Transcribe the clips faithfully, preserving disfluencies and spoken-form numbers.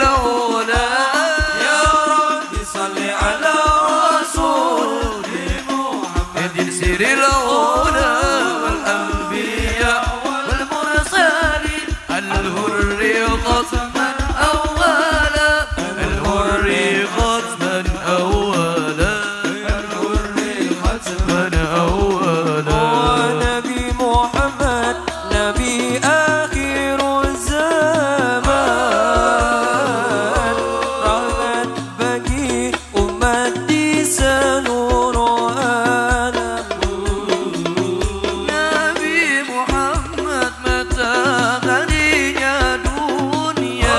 العلا يا رب صل على رسول محمد سر العلا والأنبياء والمرسلين الهر قسما أولا الهر قسما أولا الهر قسما من أولا ونبي محمد نبي آخر الزمان رحمة bagi umat di seluruh alam. Nabi Muhammad mataharinya dunia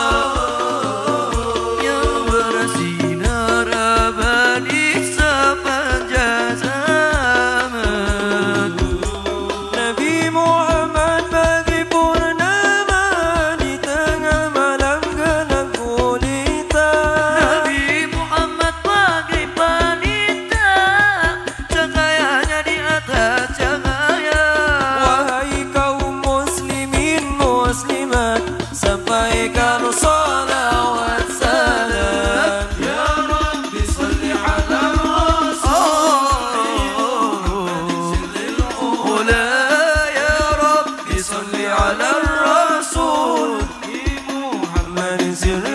yang bersinar abadi sepanjang zaman. Nabi Muhammad bagi purnama di tengah malam gelap gulita. Nabi Muhammad bagi wanita cahayanya di atas cahaya. Wahai kaum muslimin muslimat, sampaikan salawat salam. Ya Rabbi salli ala أولى يا رب صل على الرسول محمد سر